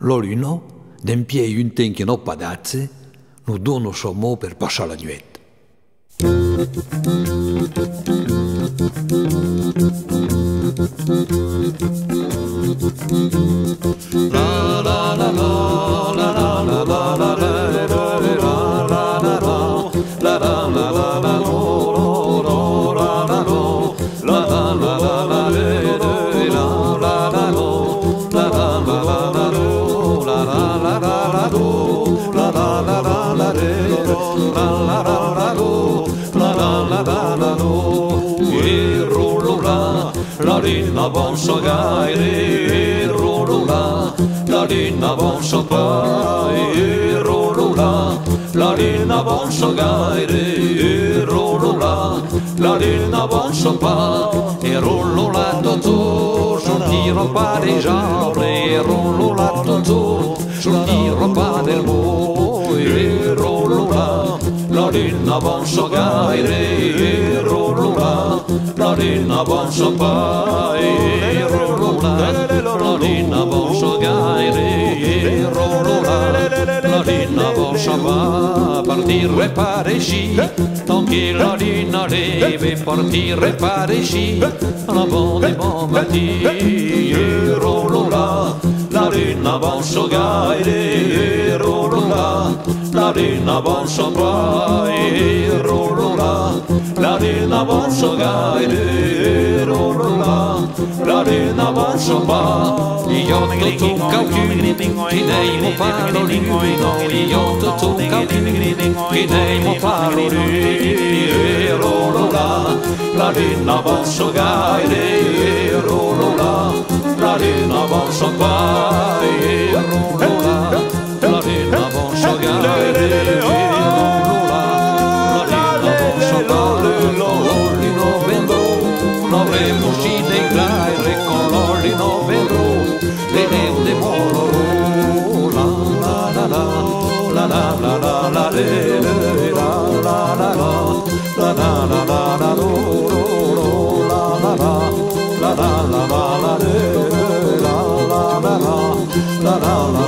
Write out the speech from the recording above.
L'olino, d'un pied un ten che non padazze, nous donne son mot per passare la nuit. La la la la la la la la la la lina avança gaire, rolula, la lina avança pai, rolula, la lina avança gaire, rolula, la lina avança pai, e rolula tutto, sul tiro pariggiano, e rolula tutto, sul tiro del e rolula, la lina avança gaire, rolula, la lina avança pai, rolula, la lina avança gaire, rolula, la lina avança pai, partire pareggi, tant che la lina deve partire pareggi, avant des bons matins, rolula, la lina avança gaire, rolula, la lina avança pai, rolula, la lina avança gaire, rolula, la lina avança pai, io ti tocca più, che nei mo parlo lui, io ti tocca più, che nei mo parlo lui, rolula, la lina avança gaire, rolula, la lina avança pai, rolula, la lina avança gaire, rolula, la lina avança pai, l'olino vendrò, l'avremo uscito dei glaire, con l'olino vendrò, le neve morrò, la la la la la la la la la la la la la la la la la